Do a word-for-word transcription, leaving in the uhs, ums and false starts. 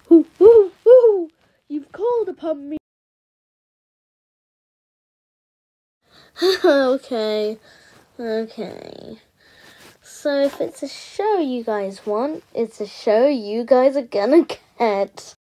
Ooh, ooh, ooh. You've called upon me. Okay, okay. So if it's a show you guys want, it's a show you guys are gonna get.